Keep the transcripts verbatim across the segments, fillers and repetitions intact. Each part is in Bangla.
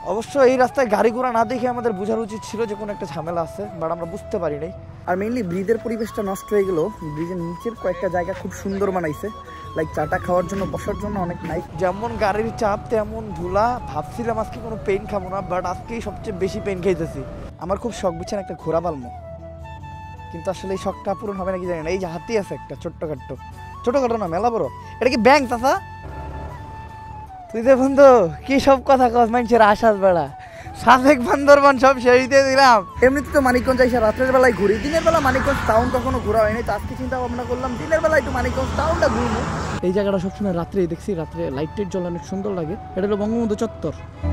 অবশ্য এই রাস্তায় গাড়ি ঘোড়া না দেখে আমাদের বোঝার উচিত ছিল যে কোনো একটা ঝামেলা আছে, বাট আমরা বুঝতে পারি নাই। আর মেইনলি ব্রিজের পরিবেশটা নষ্ট হয়ে গেল। ব্রিজের নিচের কয়েকটা জায়গা খুব সুন্দর বানাইছে, লাইক চাটা খাওয়ার জন্য, বসার জন্য অনেক নাইস। যেমন গাড়ির চাপ তেমন ধুলা। ভাবছিলাম আজকে কোনো পেন খাবো না, বাট আজকেই সবচেয়ে বেশি পেন খাইতেছি। আমার খুব শখ বুঝছেন একটা ঘোড়া পালমো, কিন্তু আসলে এই শখটা পূরণ হবে নাকি জানি না। এই যে হাতি আছে একটা ছোট্টখাট্টো, ছোটখাটো না মেলা বড়। এটা কি ব্যাংক চাচা? তুই যে বন্ধু কি সব কথা কস, মানুষের আশাস বেড়া সাবেক বান্দরবান সব শেষ দিয়ে দিলাম। এমনিতে তো মানিকগঞ্জ আইসা রাত্রের বেলায় ঘুরি, দিনের বেলা মানিকগঞ্জ টাউন কখনো ঘোরা হয়নি। তো আজকে চিন্তা ভাবনা করলাম দিনের বেলা একটু মানিকগঞ্জ টাউনটা ঘুরবো। এই জায়গাটা সবসময় রাত্রে দেখছি, রাত্রে লাইটের জল অনেক সুন্দর লাগে। এটা হলো বঙ্গবন্ধু চত্বর।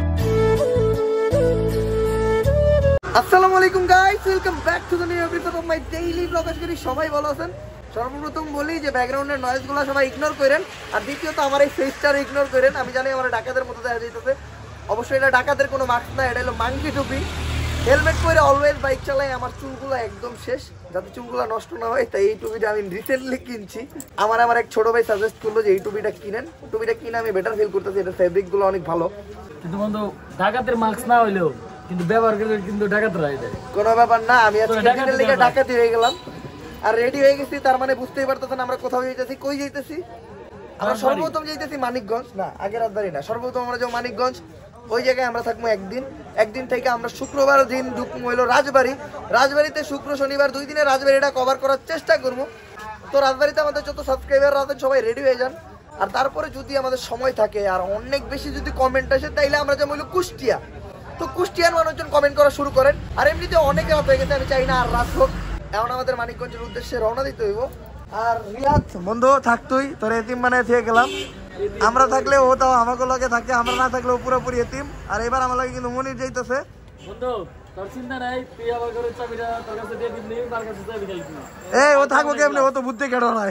আসসালামু আলাইকুম guys, welcome back to the new episode of my daily blog. আশা করি সবাই ভালো আছেন। সর্বপ্রথম বলি যে ব্যাকগ্রাউন্ডের নয়েজগুলো সবাই ইগনোর করেন, আর দ্বিতীয়ত আমার এই ফেসটার ইগনোর করেন। আমি জানি আমার ডাকাতের মতো দেখা যাইতেছে, অবশ্যই এটা ডাকাতের কোনো মাস্ক না, এটা হলো মাংকি টুপি। হেলমেট পরে অলওয়েজ বাইক চালাই। আমার চুলগুলো একদম শেষ, যাতে চুলগুলো নষ্ট না হয়, তাই এই টুপিটা আমি রিসেন্টলি কিনছি। আমার আমার এক ছোট ভাই সাজেস্ট করলো যে এই টুপিটা কিনেন। টুপিটা কিনে আমি বেটার ফিল করতেছি, এটা ফেব্রিকগুলো অনেক ভালো। কিন্তু বন্ধু ডাকাতের মাস্ক না হইলেও কিন্তু ব্যবহার করলে কিন্তু ডাকাতরা এটা কোনো ব্যাপার না। আমি আজকে ডাকাতের লেগে ডাকাতি হয়ে গেলাম আর রেডি হয়ে গেছি। তার মানে বুঝতেই পারতেছেন আমরা কোথাও যাইতেছি। কই যাইতেছি? আমরা সর্বপ্রথম যাইতেছি মানিকগঞ্জ, না আগে রাজবাড়ি না, সর্বপ্রথম আমরা যাবো মানিকগঞ্জ। ওই জায়গায় আমরা থাকবো একদিন। একদিন থেকে আমরা শুক্রবার দিন ঢুকবো হইলো রাজবাড়ি। রাজবাড়িতে শুক্র শনিবার দুই দিনে রাজবাড়িটা কভার করার চেষ্টা করবো। তো রাজবাড়িতে আমাদের যত সাবস্ক্রাইবার আছেন সবাই রেডি হয়ে যান। আর তারপরে যদি আমাদের সময় থাকে আর অনেক বেশি যদি কমেন্ট আসে, তাইলে আমরা যাবো হইলো কুষ্টিয়া। তো কুষ্টিয়ার মানুষজন কমেন্ট করা শুরু করেন। আর এমনিতে অনেকে রাত হয়ে গেছে, আমি চাই না আর রাত হোক। এখন আমাদের মানিকগঞ্জের উদ্দেশ্যে রওনা দিতে হইব। আর রিয়াদ বন্ধু থাকতুই তোর এতিম মানে থেকে গেলাম। আমরা থাকলে ও তাও আমাকে লগে থাকে, আমরা না থাকলে ও পুরোপুরি এতিম। আর এবার আমার লাগে কিন্তু মনির যাইতেছে। বন্ধু তোর চিন্তা নাই, তুই আমার ঘরের চাবিটা তোর কাছে দিয়ে দিবি, তার কাছে চাবি দিবি। এই ও থাকবো কেমনে, ও তো বুদ্ধি কেডো নাই।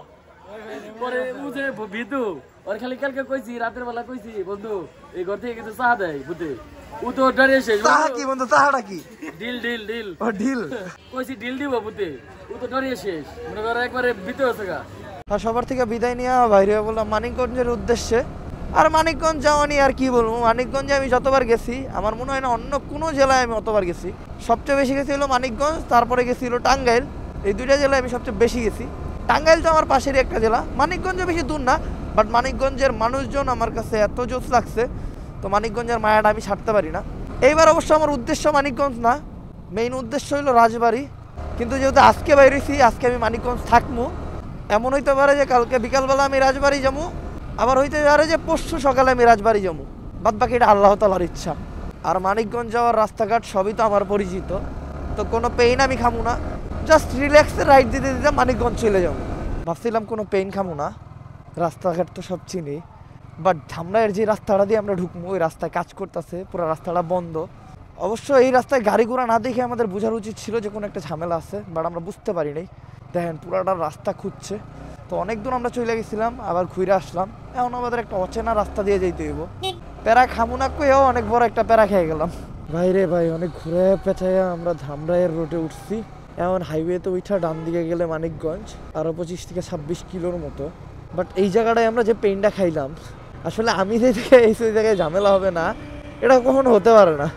পরে বুঝে ভিতু ওর খালি কালকে কইছি, রাতের বেলা কইছি বন্ধু এই ঘর থেকে কিন্তু চা দেয় বুঝে। ও তো ডরে শেষ। চাহা কি বন্ধু? চাহাটা কি? ডিল ডিল ডিল ও ডিল কইছি, ডিল দিব বুঝে। ও তো ডরে শেষ, মনে করে একবারে ভিতরে আছে গা। আর সবার থেকে বিদায় নিয়ে বাইরে বললাম মানিকগঞ্জের উদ্দেশ্যে। আর মানিকগঞ্জ যাওয়া নিয়ে আর কি বলবো, মানিকগঞ্জে আমি যতবার গেছি আমার মনে হয় না অন্য কোনো জেলায় আমি অতবার গেছি। সবচেয়ে বেশি গেছি হলো মানিকগঞ্জ, তারপরে গেছি হলো টাঙ্গাইল। এই দুইটা জেলায় আমি সবচেয়ে বেশি গেছি। টাঙ্গাইল তো আমার পাশেরই একটা জেলা, মানিকগঞ্জে বেশি দূর না, বাট মানিকগঞ্জের মানুষজন আমার কাছে এত জোশ লাগছে, তো মানিকগঞ্জের মায়াটা আমি ছাড়তে পারি না। এইবার অবশ্য আমার উদ্দেশ্য মানিকগঞ্জ না, মেইন উদ্দেশ্য হলো রাজবাড়ি। কিন্তু যেহেতু আজকে বাইরেছি, আজকে আমি মানিকগঞ্জ থাকবো। এমন হইতে পারে যে কালকে বিকালবেলা আমি রাজবাড়ি যাবো, আবার হইতে পারে যে পরশু সকালে আমি রাজবাড়ি যাবো। বাদ বাকি এটা আল্লাহ তাআলার ইচ্ছা। আর মানিকগঞ্জ যাওয়ার রাস্তাঘাট সবই তো আমার পরিচিত, তো কোনো পেইন আমি খামু না। জাস্ট রিল্যাক্সে রাইড দিতে দিতে মানিকগঞ্জ চলে যাবো। ভাবছিলাম কোনো পেইন খামু না, রাস্তাঘাট তো সব চিনি, বাট ধামরাইয়ের যে রাস্তাটা দিয়ে আমরা ঢুকবো ওই রাস্তায় কাজ করতেছে, পুরো রাস্তাটা বন্ধ। অবশ্য এই রাস্তায় গাড়ি ঘোড়া না দেখে আমাদের বোঝার উচিত ছিল যে কোনো একটা ঝামেলা আছে, বাট আমরা বুঝতে পারি নাই। দেখেন পুরাটা রাস্তা খুঁজছে। তো অনেক দূর আমরা চলে গেছিলাম, আবার ঘুরে আসলাম। এখন আমাদের একটা অচেনা রাস্তা দিয়ে যেতে হইব। প্যারা খামু না কইও অনেক বড় একটা প্যারা খেয়ে গেলাম। ভাই রে ভাই, অনেক ঘুরে পেঁচাইয়া আমরা ধামরাইয়ের রোডে উঠছি। এখন হাইওয়েতে উঠা ডান দিকে গেলে মানিকগঞ্জ, আরও পঁচিশ থেকে ছাব্বিশ কিলোর মতো। বাট এই জায়গাটায় আমরা যে পেইনটা খাইলাম, আসলে আমি যে থেকে এই সেই জায়গায় ঝামেলা হবে না এটা কখনো হতে পারে না।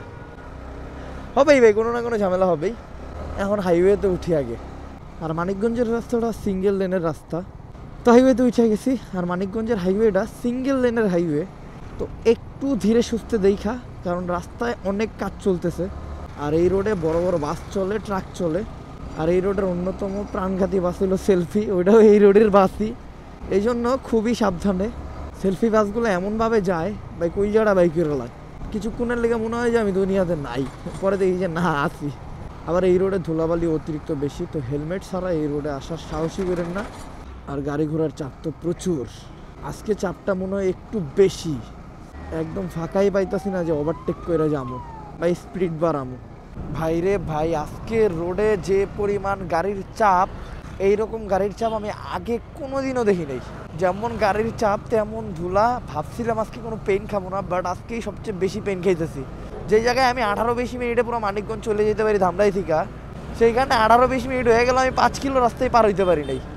হবেই ভাই, কোনো না কোনো ঝামেলা হবেই। এখন হাইওয়েতে উঠি আগে। আর মানিকগঞ্জের রাস্তাটা সিঙ্গেল লেনের রাস্তা, তো হাইওয়েতে উঠে গেছি। আর মানিকগঞ্জের হাইওয়েটা সিঙ্গেল লেনের হাইওয়ে, তো একটু ধীরে সুস্থে দেখা, কারণ রাস্তায় অনেক কাজ চলতেছে। আর এই রোডে বড় বড় বাস চলে, ট্রাক চলে। আর এই রোডের অন্যতম প্রাণঘাতী বাস হলো সেলফি, ওইটাও এই রোডের বাসই। এই জন্য খুবই সাবধানে। সেলফি বাসগুলো এমনভাবে যায় ভাই কই জায়গাটা বাইকের লাগে, কিছুক্ষণের লেগে মনে হয় যে আমি দুনিয়াতে নাই, পরে দেখি যে না আছি। আবার এই রোডে ধুলাবালি অতিরিক্ত বেশি, তো হেলমেট ছাড়া এই রোডে আসার সাহসই করেন না। আর গাড়ি ঘোড়ার চাপ তো প্রচুর, আজকে চাপটা মনে হয় একটু বেশি। একদম ফাঁকাই পাইতাছি না যে ওভারটেক করে যাবো বা স্পিড বাড়াবো। ভাই রে ভাই, আজকে রোডে যে পরিমাণ গাড়ির চাপ, এইরকম গাড়ির চাপ আমি আগে কোনো দিনও দেখি নাই। যেমন গাড়ির চাপ তেমন ধুলা। ভাবছিলাম আজকে কোনো পেন খাবো না, বাট আজকেই সবচেয়ে বেশি পেন খাইতেছি। যে জায়গায় আমি আঠারো বিশ মিনিটে পুরো মানিকগঞ্জ চলে যেতে পারি ধামরাই থেকে, সেইখানে আঠারো বিশ মিনিট হয়ে গেল আমি পাঁচ কিলো রাস্তায় পার হইতে পারি নাই।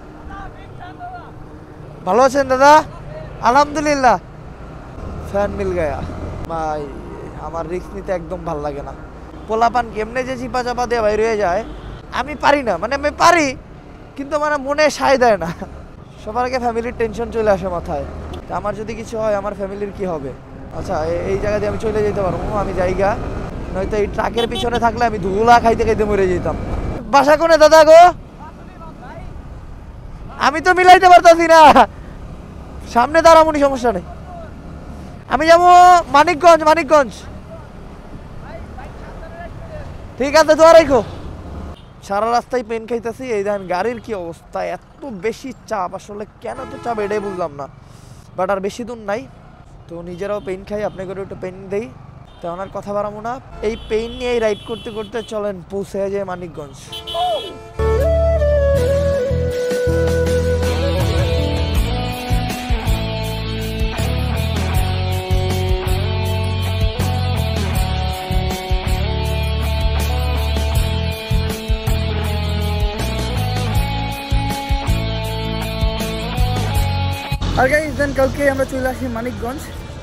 ভালো আছেন দাদা? আলহামদুলিল্লাহ, ফ্যান মিল গায়া ভাই। আমার রিস্ক নিতে একদম ভালো লাগে না। পোলাপান কেমনে যে চিপা চাপা দিয়ে বাইরে হয়ে যায় আমি পারি না, মানে আমি পারি কিন্তু আমার মনে সায় দেয় না। সবার আগে ফ্যামিলির টেনশন চলে আসে মাথায়, আমার যদি কিছু হয় আমার ফ্যামিলির কি হবে। আচ্ছা এই জায়গা দিয়ে আমি চলে যেতে পারবো, আমি জায়গা নয়তো এই ট্রাকের পিছনে থাকলে আমি ধুলা খাইতে খাইতে মরে যেতাম। বাসা কোনে দাদা গো? আমি তো মিলাইতে পারতাছি না, সামনে দাঁড়ামনি সমস্যা নেই। আমি যাবো মানিকগঞ্জ, মানিকগঞ্জ। ঠিক আছে দোয়া রাখো। সারা রাস্তায় পেন খাইতেছি, এই দেখেন গাড়ির কি অবস্থা, এত বেশি চাপ, আসলে কেন তো চাপ এটাই বুঝলাম না। বাট আর বেশি দূর নাই, তো নিজেরাও পেন খাই, আপনাকে একটু পেন দেই, তেমন আর কথা বাড়াবো না। এই পেন নিয়ে রাইড করতে করতে চলেন পৌঁছে যায় মানিকগঞ্জ। আর গাইস দেন কালকে আমরা চলে আসি মানিকগঞ্জ,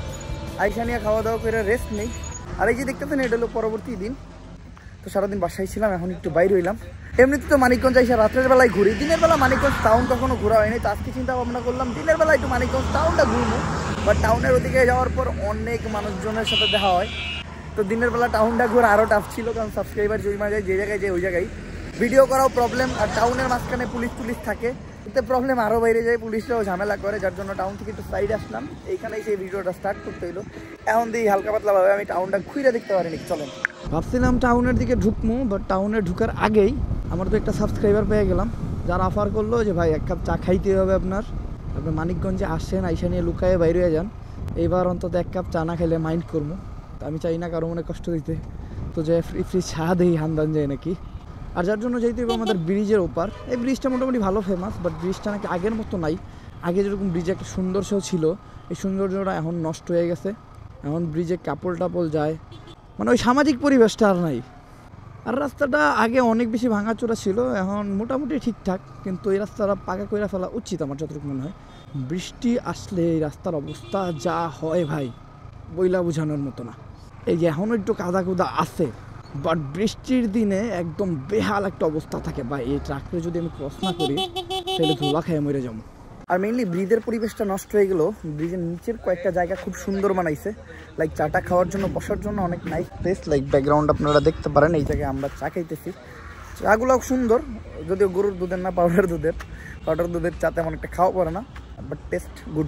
আইসা নিয়ে খাওয়া দাওয়া করে রেস্ট নেই। আর এই যে দেখতেছেন এটা হলো পরবর্তী দিন, তো সারাদিন বাসায় ছিলাম, এখন একটু বাইরে হইলাম। এমনিতে তো মানিকগঞ্জ আইসা রাত্রের বেলায় ঘুরি, দিনের বেলা মানিকগঞ্জ টাউন কখনো ঘোরা হয়নি, তো আজকে চিন্তা ভাবনা করলাম দিনের বেলা একটু মানিকগঞ্জ টাউনটা ঘুরবো। বাট টাউনের ওদিকে যাওয়ার পর অনেক মানুষজনের সাথে দেখা হয়, তো দিনের বেলা টাউনটা ঘুরে আরও টাফ ছিল, কারণ সাবস্ক্রাইবার জমা যায় যে জায়গায় যায় ওই জায়গায় ভিডিও করাও প্রবলেম। আর টাউনের মাঝখানে পুলিশ টুলিশ থাকে, এতে প্রবলেম আরও বাইরে যায়, পুলিশরাও ঝামেলা করে, যার জন্য টাউন থেকে একটু সাইডে আসলাম, এইখানেই সেই ভিডিওটা স্টার্ট করতে হইলো। এখন দিই হালকা পাতলাভাবে আমি টাউনটা ঘুরে দেখতে পারিনি। চলেন, ভাবছিলাম টাউনের দিকে ঢুকবো, বাট টাউনে ঢুকার আগেই আমার তো একটা সাবস্ক্রাইবার পেয়ে গেলাম, যারা অফার করলো যে ভাই এক কাপ চা খাইতে হবে আপনার, আপনি মানিকগঞ্জে আসেন, আইসা নিয়ে লুকায়ে বাইরে হয়ে যান, এইবার অন্তত এক কাপ চা না খাইলে মাইন্ড করবো। তো আমি চাই না কারো মনে কষ্ট দিতে, তো যে ফ্রি ফ্রি চা দেই হান্দান যায় নাকি। আর যার জন্য যেহেতু আমাদের ব্রিজের ওপার, এই ব্রিজটা মোটামুটি ভালো ফেমাস, বাট ব্রিজটা নাকি আগের মতো নাই। আগে যেরকম ব্রিজে একটা সৌন্দর্য ছিল, এই সৌন্দর্যটা এখন নষ্ট হয়ে গেছে। এখন ব্রিজে কাপড় টাপল যায়, মানে ওই সামাজিক পরিবেশটা আর নাই। আর রাস্তাটা আগে অনেক বেশি ভাঙাচোরা ছিল, এখন মোটামুটি ঠিকঠাক, কিন্তু এই রাস্তাটা পাকা করে ফেলা উচিত আমার যতটুকু মনে হয়। বৃষ্টি আসলে এই রাস্তার অবস্থা যা হয় ভাই বইলা বোঝানোর মতো না। এই যে এখনও একটু কাদা কুদা আছে, বাট বৃষ্টির দিনে একদম বেহাল একটা অবস্থা থাকে ভাই। এই ট্রাকটা যদি আমি ক্রস না করি তাহলে ধুলা খেয়ে মরে যাবো। আর মেইনলি ব্রিজের পরিবেশটা নষ্ট হয়ে গেল। ব্রিজের নিচের কয়েকটা জায়গা খুব সুন্দর বানাইছে, লাইক চাটা খাওয়ার জন্য, বসার জন্য অনেক নাইস প্লেস। লাইক ব্যাকগ্রাউন্ড আপনারা দেখতে পারেন, এই জায়গায় আমরা চা খাইতেছি, চাগুলো সুন্দর, যদিও গরুর দুধের না পাউডার দুধের, পাউডার দুধের চা তেমন একটা খাওয়া পড়ে না, বাট টেস্ট গুড।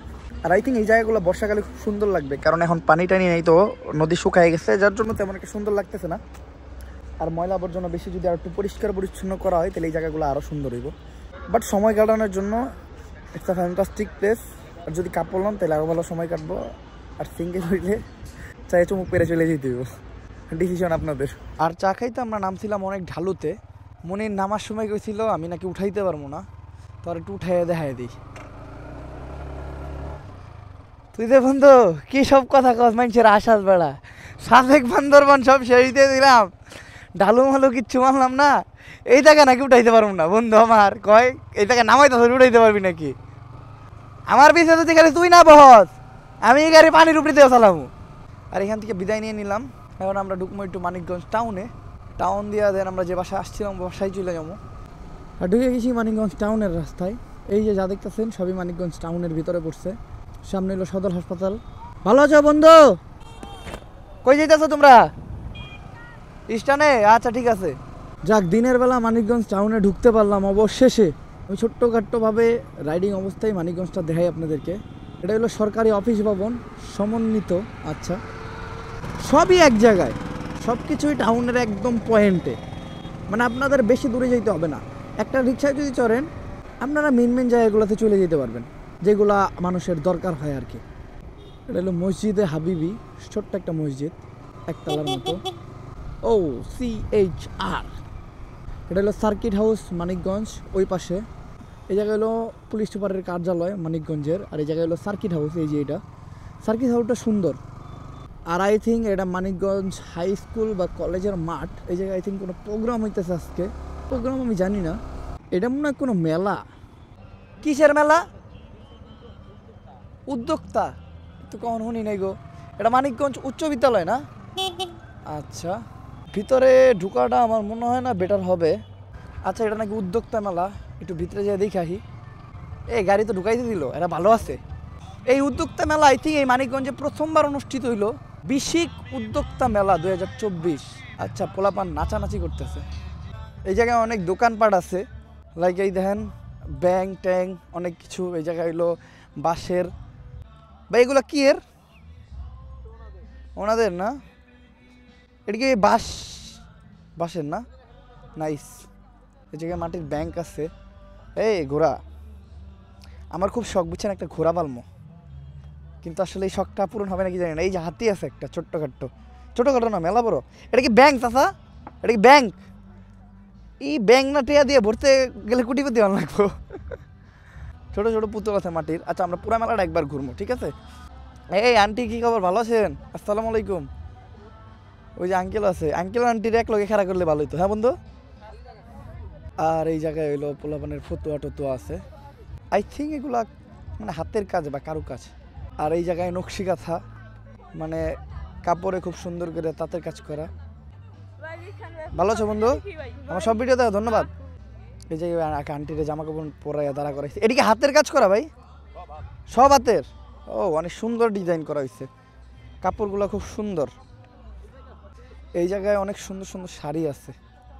আর আই থিঙ্ক এই জায়গাগুলো বর্ষাকালে খুব সুন্দর লাগবে, কারণ এখন পানি টানি নেই, তো নদী শুকায় গেছে, যার জন্য তেমন একটা সুন্দর লাগতেছে না। আর ময়লা আবর্জনা বেশি যদি আর একটু পরিষ্কার পরিচ্ছন্ন করা হয় তাহলে এই জায়গাগুলো আরও সুন্দর হইব। বাট সময় কাটানোর জন্য ইটস আ ফ্যান্টাস্টিক প্লেস। আর যদি কাপড় লন তাহলে আরও ভালো সময় কাটবো, আর সিঙ্গেল হইলে চায়ে চুমুক পেরে চলে যেতে হইব, ডিসিশন আপনাদের। আর চা খাইতে আমরা নামছিলাম অনেক ঢালুতে, মনে নামার সময় গেছিল আমি নাকি উঠাইতে পারবো না, তো আর একটু উঠাইয়া দেখাই দিই। তুই যে বন্ধু কি সব কথা কস, মানুষের আশ্বাস বেড়া, সাবেক বান্দরবান সব শেষ দিয়ে দিলাম, ঢালু মালু কিচ্ছু মানলাম না, এই জায়গা নাকি উঠাইতে পারবো না। বন্ধু আমার কয় এই জায়গা নামাইতে উঠাইতে পারবি নাকি? আমার পিছিয়ে যদি খালি তুই না বহস, আমি এই গাড়ি পানির উপরে দিয়ে চালাবো। আর এখান থেকে বিদায় নিয়ে নিলাম, এখন আমরা ঢুকবো একটু মানিকগঞ্জ টাউনে। টাউন দিয়ে দেন আমরা যে বাসায় আসছিলাম বাসায় চলে যাবো। আর ঢুকে গেছি মানিকগঞ্জ টাউনের রাস্তায়। এই যে যা দেখতেছেন সবই মানিকগঞ্জ টাউনের ভিতরে পড়ছে, সামনে হলো সদর হাসপাতাল। ভালো আছো বন্ধু? কই যাইতেছো তোমরা? স্টানে? আচ্ছা ঠিক আছে। যাক, দিনের বেলা মানিকগঞ্জ টাউনে ঢুকতে পারলাম অবশেষে। আমি ছোট্টখাট্টোভাবে রাইডিং অবস্থায় মানিকগঞ্জটা দেখাই আপনাদেরকে। এটা হলো সরকারি অফিস ভবন, সমন্বিত। আচ্ছা, সবই এক জায়গায়, সব কিছুই টাউনের একদম পয়েন্টে, মানে আপনাদের বেশি দূরে যেতে হবে না। একটা রিক্সায় যদি চড়েন আপনারা মেন মেন জায়গাগুলোতে চলে যেতে পারবেন, যেগুলা মানুষের দরকার হয় আর কি। এটা হলো মসজিদে হাবিবি, ছোট্ট একটা মসজিদ, একতলার মতো। O C H R. এটা হলো সার্কিট হাউস মানিকগঞ্জ, ওই পাশে। এই জায়গায় হলো পুলিশ সুপারের কার্যালয় মানিকগঞ্জের, আর এই জায়গায় হলো সার্কিট হাউস। এই যে এটা সার্কিট হাউসটা সুন্দর। আর আই থিঙ্ক এটা মানিকগঞ্জ হাই স্কুল বা কলেজের মাঠ। এই জায়গায় আই থিঙ্ক কোনো প্রোগ্রাম হইতেছে আজকে, প্রোগ্রাম আমি জানি না, এটা মনে হয় কোনো মেলা। কিসের মেলা? উদ্যোক্তা তো কখন শুনি নাই গো। এটা মানিকগঞ্জ উচ্চ বিদ্যালয় না? আচ্ছা, ভিতরে ঢুকাটা আমার মনে হয় না বেটার হবে। আচ্ছা, এটা নাকি উদ্যোক্তা মেলা, একটু ভিতরে যেয়ে দেখে আসি। এই গাড়ি তো ঢুকাইতে দিল, এটা ভালো আছে। এই উদ্যোক্তা মেলা আই থিঙ্ক এই মানিকগঞ্জে প্রথমবার অনুষ্ঠিত হইল, বিশিক উদ্যোক্তা মেলা দুই হাজার চব্বিশ। আচ্ছা, পোলাপান নাচানাচি করতেছে। এই জায়গায় অনেক দোকানপাট আছে, লাইক এই দেখেন ব্যাং ট্যাং অনেক কিছু। এই জায়গায় হইলো বাঁশের বা এগুলো কি এর ওনাদের না, এটা কি বাঁশ বাঁশের না? নাইস। এই জায়গায় মাটির ব্যাংক আছে। এই ঘোড়া, আমার খুব শখ বুঝছেন একটা ঘোড়া পালমো, কিন্তু আসলে এই শখটা পূরণ হবে নাকি জানি না। এই যে হাতি আছে একটা ছোট্টখাট্টো, ছোটোখাটো না মেলা বড়। এটা কি ব্যাংক চাচা? এটা কি ব্যাংক? এই ব্যাংক না টিয়া দিয়ে ভরতে গেলে কোটিপতি হওয়ার লাগবো। ছোটো ছোটো পুতুল আছে মাটির। আচ্ছা, আমরা পুরা মেলাটা একবার ঘুরবো, ঠিক আছে? এই আন্টি কি খবর, ভালো আছেন? আসসালামু আলাইকুম। ওই যে আঙ্কেল আছে, আঙ্কেল আন্টির এক লগে খেলা করলে ভালো হতো। হ্যাঁ বন্ধু। আর এই জায়গায় হইলো পোলাপানের ফতুয়া টতুয়া আছে। আই থিঙ্ক এগুলা মানে হাতের কাজ বা কারু কাজ। আর এই জায়গায় নকশি কাঁথা, মানে কাপড়ে খুব সুন্দর করে তাঁতের কাজ করা। ভালো আছো বন্ধু? আমার সব ভিডিও দেখো, ধন্যবাদ। এই যে আন্টিরে জামা কাপড় পরাইয়া দাঁড়া করাইছে। এদিকে হাতের কাজ করা ভাই, সব হাতের। ও, অনেক সুন্দর ডিজাইন করা হয়েছে, কাপড়গুলো খুব সুন্দর। এই জায়গায় অনেক সুন্দর সুন্দর শাড়ি আছে।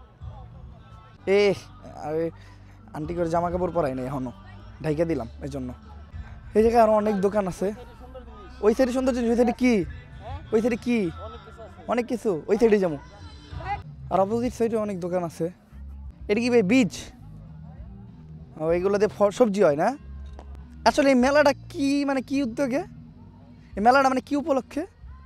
এ আরে আন্টি করে জামা কাপড় পরাই নাই এখনো, ঢাইকে দিলাম এই জন্য। এই জায়গায় আরো অনেক দোকান আছে। ওই সাইডে সুন্দর জিনিস, ওই সাইডে কি, ওই সাইডে কি অনেক কিছু, ওই সাইডে যাবো। আর অপোজিট সাইডে অনেক দোকান আছে। এটা কি ভাই বীজ? ও, এইগুলো দিয়ে সবজি হয় না? আসলে এই মেলাটা কি মানে কি উদ্যোগে, এই মেলাটা মানে কি উপলক্ষে?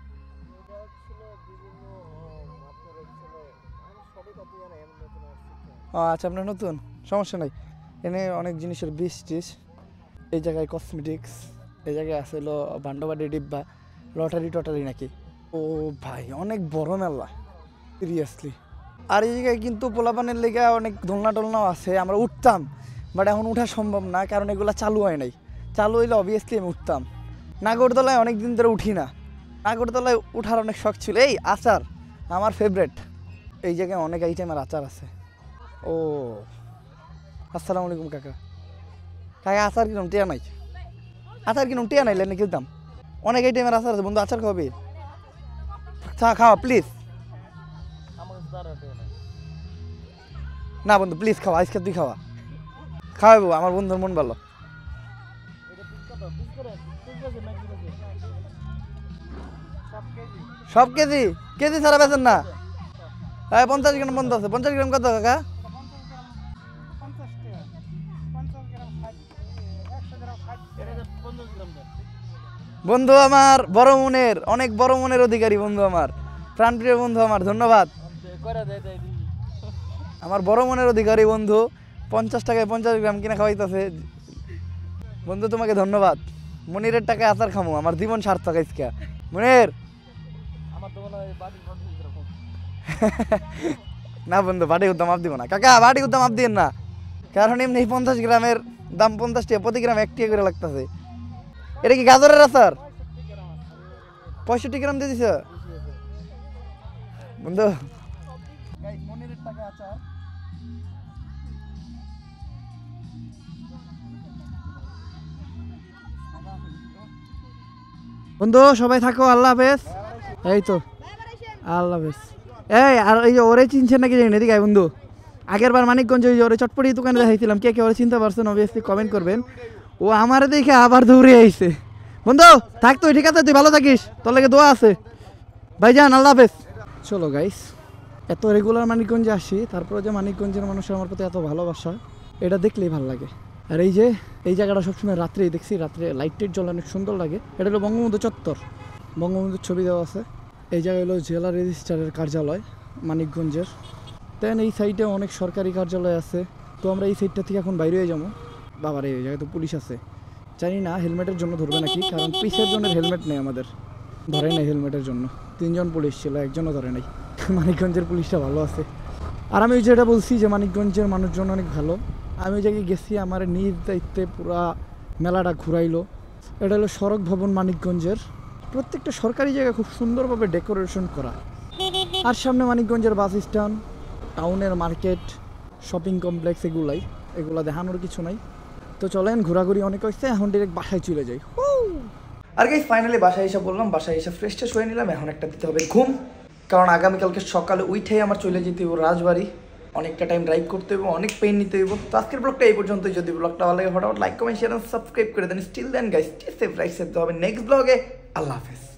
ও আচ্ছা, আপনার নতুন, সমস্যা নাই। এনে অনেক জিনিসের বীজ টিস। এই জায়গায় কসমেটিক্স, এই জায়গায় আছে হলো ভান্ডবাড়ি ডিব্বা, লটারি টটারি নাকি। ও ভাই, অনেক বড় মেলা সিরিয়াসলি। আর এই জায়গায় কিন্তু পোলাপানের লেগে অনেক দোলনা টোলনাও আছে, আমরা উঠতাম, বাট এখন উঠা সম্ভব না কারণ এগুলো চালু হয় নাই। চালু হইলে অবভিয়াসলি আমি উঠতাম। নাগরদোলায় অনেক দিন ধরে উঠি না, নাগরদোলায় উঠার অনেক শখ ছিল। এই আচার আমার ফেভারেট। এই জায়গায় অনেক আইটেমের আচার আছে। ও আসসালামু আলাইকুম কাকা। কাকা আচার কিনুম টিয়া নাই, আচার কিনুম টিয়া নাই লেনে কিনতাম। অনেক আইটেমের আচার আছে বন্ধু, আচার খাওয়াবি? চা খাওয়া প্লিজ। না বন্ধু প্লিজ খাওয়া, আজকে তুই খাওয়া, খাওয়াবো, আমার বন্ধুর মন ভালো। সব কেজি? কেজি ছাড়া বেছেন না? হ্যাঁ, পঞ্চাশ গ্রাম বন্ধ আছে। পঞ্চাশ গ্রাম কত কাকা? বন্ধু আমার বড় মনের, অনেক বড় মনের অধিকারী বন্ধু আমার, প্রাণপ্রিয় বন্ধু আমার, ধন্যবাদ। আমার বড় মনের অধিকারী বন্ধু পঞ্চাশ টাকায় পঞ্চাশ গ্রাম কিনা খাওয়াইতেছে। বন্ধু তোমাকে ধন্যবাদ। মনিরের টাকায় আচার খামো, আমার জীবন সার্থক আজকে। মনির না বন্ধু, বাটি উদ্দাম আপ দিব না কাকা, বাটি উদ্দাম আপ দিন না, কারণ এমনি পঞ্চাশ গ্রামের দাম পঞ্চাশ টাকা, প্রতি গ্রাম এক টাকা করে লাগতেছে। এটা কি গাজরের আচার? পঁয়ষট্টি গ্রাম দিয়ে দিছ বন্ধু। মনিরের টাকা আচার। বন্ধু সবাই থাকো, আল্লাহ হাফেজ। এই তো আল্লাহ হাফেজ। এই আর এই যে ওরে চিনছেন নাকি জানি না, এদিকে বন্ধু। আগের বার মানিকগঞ্জ ওই যে ওরে চটপটি দোকানে দেখাইছিলাম, কে কে ওরে চিনতে পারছেন অবভিয়াসলি কমেন্ট করবেন। ও আমারে দেখে আবার দৌড়ে আইছে। বন্ধু থাক তুই, ঠিক আছে, তুই ভালো থাকিস, তোর লাগে দোয়া আছে। ভাইজান আল্লাহ হাফেজ। চলো গাইস, এত রেগুলার মানিকগঞ্জে আসি, তারপরে যে মানিকগঞ্জের মানুষের আমার প্রতি এত ভালোবাসা, এটা দেখলেই ভালো লাগে। আর এই যে এই জায়গাটা সবসময় রাত্রেই দেখছি, রাত্রে লাইট টাইট জ্বলে অনেক সুন্দর লাগে। এটা হলো বঙ্গবন্ধু চত্বর, বঙ্গবন্ধুর ছবি দেওয়া আছে। এই জায়গায় হলো জেলা রেজিস্ট্রারের কার্যালয় মানিকগঞ্জের। দেন এই সাইডে অনেক সরকারি কার্যালয় আছে। তো আমরা এই সাইডটা থেকে এখন বাইরে হয়ে যাবো। বাবার এই জায়গায় তো পুলিশ আছে, জানি না হেলমেটের জন্য ধরবে নাকি, কারণ পিছের জনের হেলমেট নেই আমাদের, ধরে নাই হেলমেটের জন্য। তিনজন পুলিশ ছিল, একজনও ধরে নাই। মানিকগঞ্জের পুলিশটা ভালো আছে। আর আমি ওই যেটা বলছি যে মানিকগঞ্জের মানুষজন অনেক ভালো। আমি ওই জায়গায় গেছি, আমার নিজ দায়িত্বে পুরা মেলাটা ঘুরাইলো। এটা হলো সড়ক ভবন মানিকগঞ্জের। প্রত্যেকটা সরকারি জায়গা খুব সুন্দরভাবে ডেকোরেশন করা। আর সামনে মানিকগঞ্জের বাস স্ট্যান্ড, টাউনের মার্কেট, শপিং কমপ্লেক্স, এগুলাই এগুলা দেখানোর কিছু নাই। তো চলেন, ঘোরাঘুরি অনেক হয়েছে, এখন ডিরেক্ট বাসায় চলে যাই। আর গাইস ফাইনালি বাসায় এসে বললাম, বাসায় এসে ফ্রেশ ট্রেশ হয়ে নিলাম। এখন একটা দিতে হবে ঘুম, কারণ আগামীকালকে সকালে উঠেই আমার চলে যেতে হইব রাজবাড়ি। অনেকটা টাইম ড্রাইভ করতে হইব, অনেক পেন নিতে হইব। তো আজকের ব্লগটা এই পর্যন্তই। যদি ব্লগটা ভালো লাগে ফটাফট লাইক কমেন্ট শেয়ার সাবস্ক্রাইব করে দেন। Still then guys, stay safe, right safe. তো হবে নেক্সট ব্লগে। আল্লাহ হাফেজ।